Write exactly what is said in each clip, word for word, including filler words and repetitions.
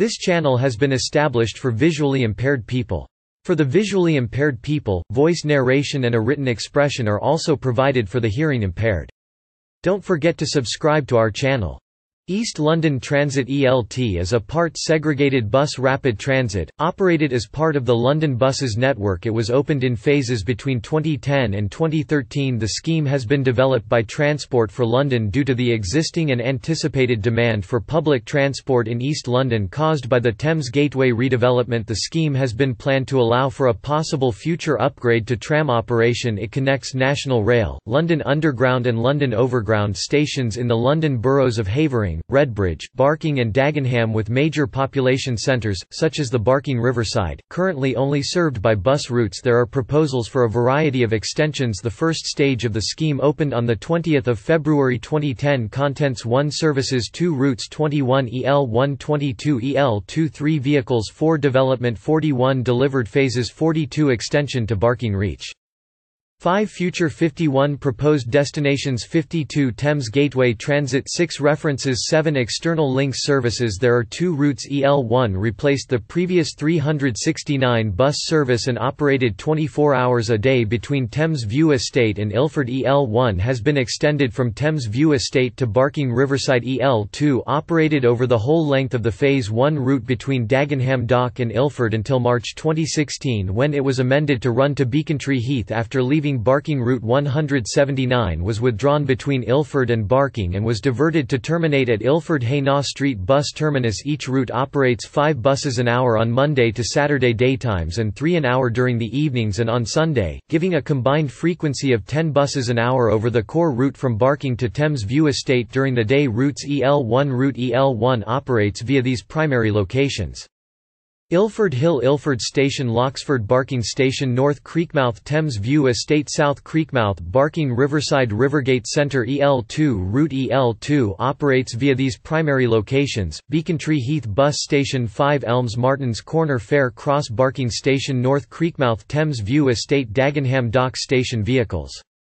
This channel has been established for visually impaired people. For the visually impaired people, voice narration and a written expression are also provided for the hearing impaired. Don't forget to subscribe to our channel. East London Transit E L T is a part-segregated bus rapid transit, operated as part of the London Buses network. It was opened in phases between twenty ten and twenty thirteen. The scheme has been developed by Transport for London due to the existing and anticipated demand for public transport in East London caused by the Thames Gateway redevelopment. The scheme has been planned to allow for a possible future upgrade to tram operation. It connects National Rail, London Underground and London Overground stations in the London boroughs of Havering, Redbridge, Barking and Dagenham with major population centres, such as the Barking Riverside, currently only served by bus routes. There are proposals for a variety of extensions. The first stage of the scheme opened on the twentieth of February twenty ten. Contents: one services, two routes, twenty-one E L one, twenty-two E L two, three vehicles, four development, forty-one delivered phases, forty-two extension to Barking Reach. five future, fifty-one proposed destinations, fifty-two Thames Gateway Transit, six references, seven external links services. There are two routes. E L one replaced the previous three hundred sixty-nine bus service and operated twenty-four hours a day between Thames View Estate and Ilford. E L one has been extended from Thames View Estate to Barking Riverside. E L two operated over the whole length of the Phase one route between Dagenham Dock and Ilford until March twenty sixteen, when it was amended to run to Becontree Heath after leaving Barking. Route one hundred seventy-nine was withdrawn between Ilford and Barking and was diverted to terminate at Ilford Hainaugh Street Bus Terminus. Each route operates five buses an hour on Monday to Saturday daytimes and three an hour during the evenings and on Sunday, giving a combined frequency of ten buses an hour over the core route from Barking to Thames View Estate during the day. Routes: E L one route E L one operates via these primary locations: Ilford Hill Ilford Station, Loxford Barking Station, North Creekmouth Thames View Estate, South Creekmouth Barking Riverside Rivergate Centre. E L two route E L two operates via these primary locations: Becontree Heath Bus Station, Five Elms Martins Corner, Fair Cross Barking Station, North Creekmouth Thames View Estate, Dagenham Dock Station. Vehicles: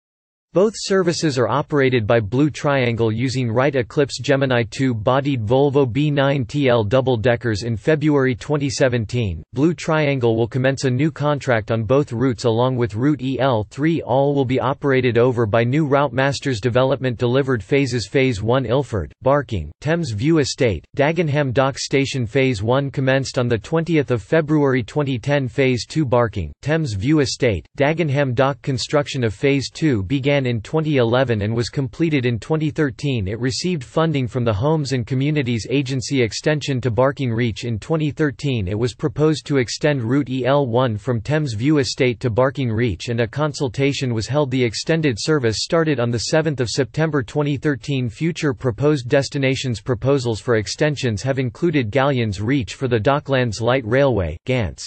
both services are operated by Blue Triangle using Wright Eclipse Gemini two-bodied Volvo B nine T L double-deckers. In February twenty seventeen, Blue Triangle will commence a new contract on both routes along with Route E L three. All will be operated over by new Route Masters development delivered phases: Phase one Ilford, Barking, Thames View Estate, Dagenham Dock Station. Phase one commenced on the twentieth of February twenty ten. Phase two Barking, Thames View Estate, Dagenham Dock. Construction of Phase two began in twenty eleven and was completed in twenty thirteen. It received funding from the Homes and Communities Agency. Extension to Barking Reach. In twenty thirteen it was proposed to extend Route E L one from Thames View Estate to Barking Reach and a consultation was held. The extended service started on the seventh of September twenty thirteen. Future proposed destinations. Proposals for extensions have included Galleons Reach for the Docklands Light Railway, Gants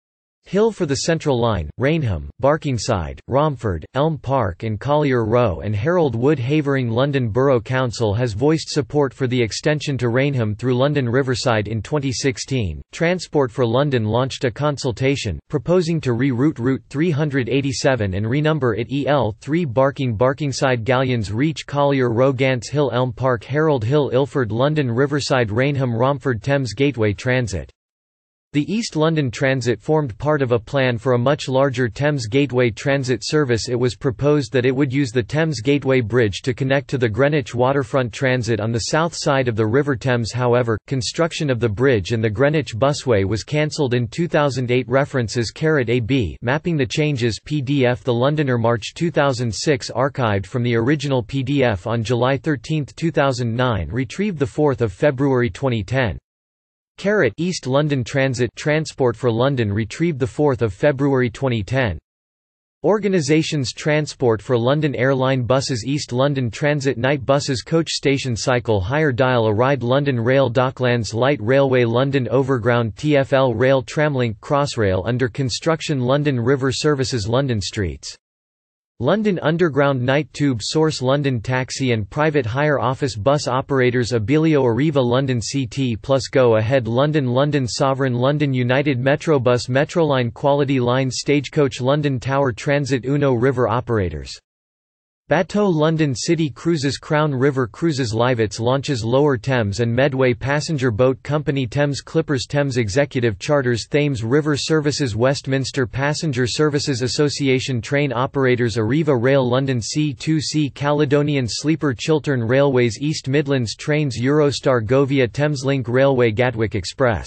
Hill for the Central Line, Rainham, Barkingside, Romford, Elm Park and Collier Row and Harold Wood. Havering London Borough Council has voiced support for the extension to Rainham through London Riverside. In twenty sixteen, Transport for London launched a consultation, proposing to re-route Route three hundred eighty-seven and renumber it E L three. Barking Barkingside Galleons Reach Collier Row Gants Hill Elm Park Harold Hill Ilford London Riverside Rainham Romford Thames Gateway Transit. The East London Transit formed part of a plan for a much larger Thames Gateway Transit service. It was proposed that it would use the Thames Gateway Bridge to connect to the Greenwich Waterfront Transit on the south side of the River Thames. However, construction of the bridge and the Greenwich Busway was cancelled in two thousand eight. References: A B Mapping the Changes P D F. The Londoner March two thousand six archived from the original P D F on July thirteenth two thousand nine, retrieved the fourth of February twenty ten. Carrot East London Transit Transport for London retrieved the fourth of February twenty ten. Organisations: Transport for London Airline Buses East London Transit Night Buses Coach Station Cycle Hire Dial a Ride London Rail Docklands Light Railway London Overground T F L Rail Tramlink Crossrail under construction London River Services London Streets London Underground Night Tube Source London Taxi and Private Hire Office Bus Operators Abilio Arriva London C T Plus Go Ahead London London Sovereign London United Metrobus Metroline Quality Line Stagecoach London Tower Transit Uno River Operators Bateau London City Cruises Crown River Cruises Livets launches Lower Thames and Medway Passenger Boat Company Thames Clippers Thames Executive Charters Thames River Services Westminster Passenger Services Association Train Operators Arriva Rail London C two C Caledonian Sleeper Chiltern Railways East Midlands Trains Eurostar Govia Thameslink Railway Gatwick Express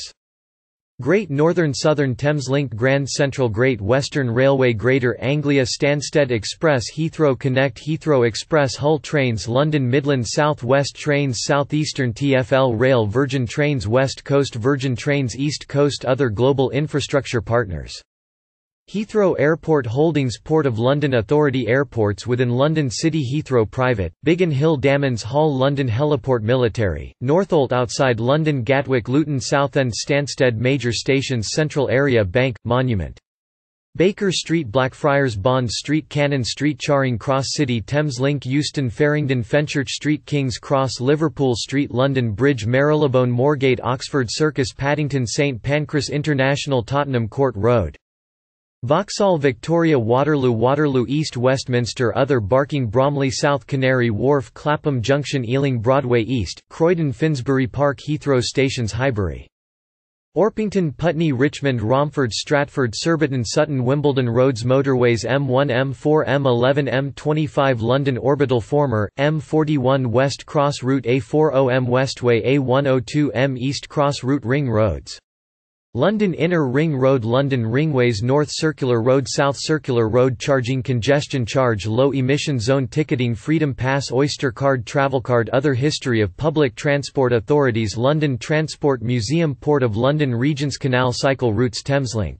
Great Northern Southern Thameslink Grand Central Great Western Railway Greater Anglia Stansted Express Heathrow Connect Heathrow Express Hull Trains London Midland South West Trains South Eastern T F L Rail Virgin Trains West Coast Virgin Trains East Coast Other global infrastructure partners Heathrow Airport Holdings Port of London Authority Airports within London City Heathrow Private, Biggin Hill Dammons Hall London Heliport Military, Northolt outside London Gatwick Luton Southend Stansted Major Stations Central Area Bank, Monument Baker Street Blackfriars Bond Street Cannon Street Charing Cross City Thameslink Euston Farringdon Fenchurch Street King's Cross Liverpool Street London Bridge Marylebone Moorgate Oxford Circus Paddington St Pancras International Tottenham Court Road Vauxhall Victoria Waterloo Waterloo East Westminster Other Barking Bromley South Canary Wharf Clapham Junction Ealing Broadway East, Croydon Finsbury Park Heathrow Stations Highbury Orpington Putney Richmond Romford Stratford Surbiton Sutton Wimbledon Roads Motorways M one M four M eleven M twenty-five London Orbital Former, M forty-one West Cross Route A forty M Westway A one oh two M East Cross Route Ring Roads London Inner Ring Road London Ringways North Circular Road South Circular Road Charging Congestion Charge Low Emission Zone Ticketing Freedom Pass Oyster Card Travelcard Other History of Public Transport Authorities London Transport Museum Port of London Regent's Canal Cycle Routes Thameslink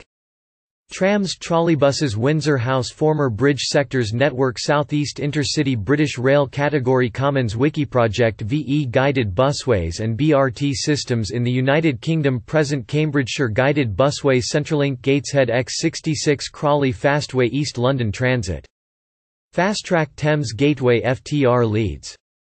Trams Trolleybuses Windsor House Former Bridge Sectors Network Southeast Intercity British Rail Category Commons Wikiproject V E Guided Busways and B R T Systems in the United Kingdom Present Cambridgeshire Guided Busway Centrelink Gateshead X sixty-six Crawley Fastway East London Transit Fastrack Thames Gateway F T R Leeds